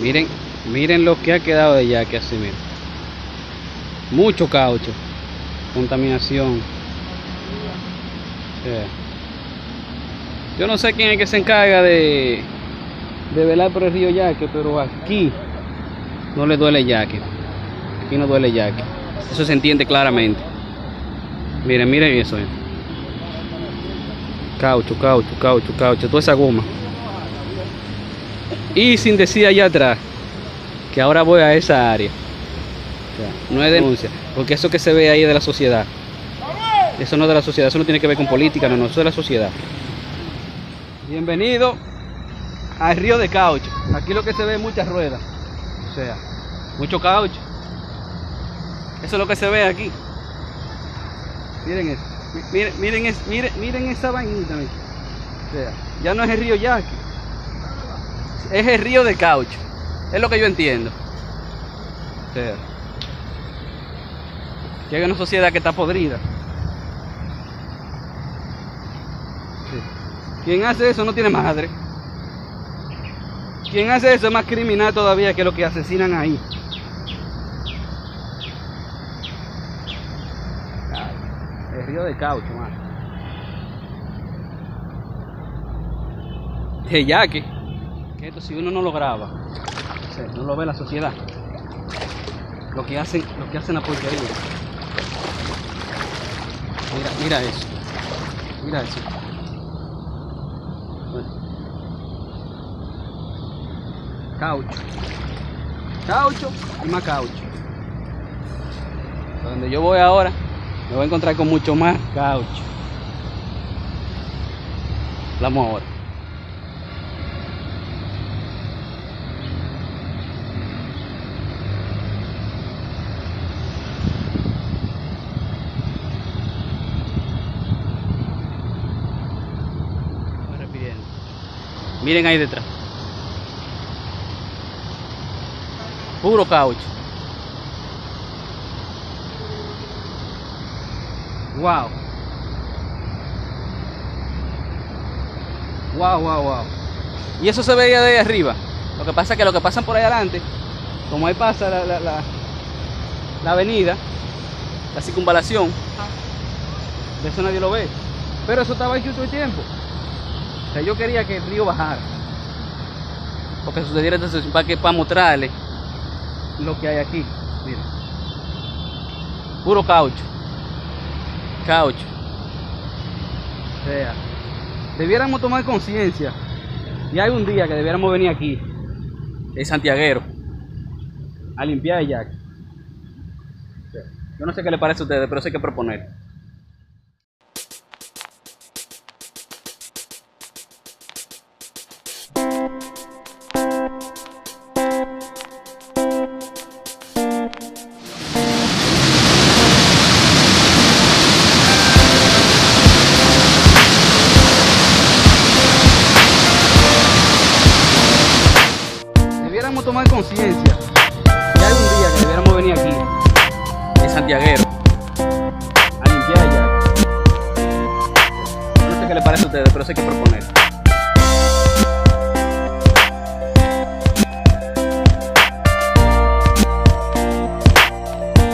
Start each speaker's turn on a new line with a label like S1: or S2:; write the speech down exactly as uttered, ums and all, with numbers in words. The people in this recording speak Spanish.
S1: Miren, miren lo que ha quedado de yaque así, miren. Mucho caucho, contaminación. Yeah. Yo no sé quién es que se encarga de, de velar por el río Yaque, pero aquí no le duele yaque. Aquí no duele yaque. Eso se entiende claramente. Miren, miren eso. Eh. Caucho, caucho, caucho, caucho, toda esa goma. Y sin decir allá atrás que ahora voy a esa área. O sea, no es denuncia, porque eso que se ve ahí es de la sociedad. Eso no es de la sociedad, eso no tiene que ver con política, no, no, eso es de la sociedad. Bienvenido al río de caucho. Aquí lo que se ve es muchas ruedas. O sea, mucho caucho. Eso es lo que se ve aquí. Miren eso. Miren, miren, es, miren, miren esa vainita. Miren. O sea, ya no es el río Yaque. Es el río de caucho. Es lo que yo entiendo. O sea, que hay una sociedad que está podrida. Sí. Quien hace eso no tiene madre. Quien hace eso es más criminal todavía que los que asesinan ahí. El río de caucho, man. De yaque. Que esto si uno no lo graba, o sea, no lo ve la sociedad. Lo que hacen, lo que hacen la porquería. Mira, mira eso. Mira eso. Caucho. Caucho y más caucho. Donde yo voy ahora, me voy a encontrar con mucho más caucho. Hablamos ahora. Miren ahí detrás. Puro caucho. Wow. Wow, wow, wow. Y eso se veía de ahí arriba. Lo que pasa es que lo que pasan por ahí adelante, como ahí pasa la, la, la, la avenida, la circunvalación, de eso nadie lo ve. Pero eso estaba hecho todo el tiempo. O sea, yo quería que el río bajara, porque sucediera entonces para que para mostrarle lo que hay aquí. Miren, puro caucho, caucho. O sea, debiéramos tomar conciencia. Y hay un día que debiéramos venir aquí, el santiaguero, a limpiar el yaque. O sea, yo no sé qué le parece a ustedes, pero eso hay que proponer. Debiéramos tomar conciencia. Y hay un día que debiéramos venir aquí, el santiaguero, a limpiar el yaque. No sé qué le parece a ustedes, pero eso hay que proponer.